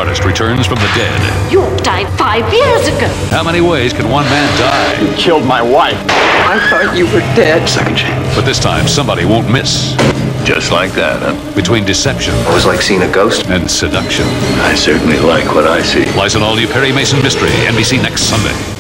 artist returns from the dead. You died 5 years ago. How many ways can one man die? You killed my wife. I thought you were dead. Second chance. But this time, somebody won't miss. Just like that, huh? Between deception It was like seeing a ghost. and seduction. I certainly like what I see. Lies an all-new Perry Mason mystery, NBC next Sunday.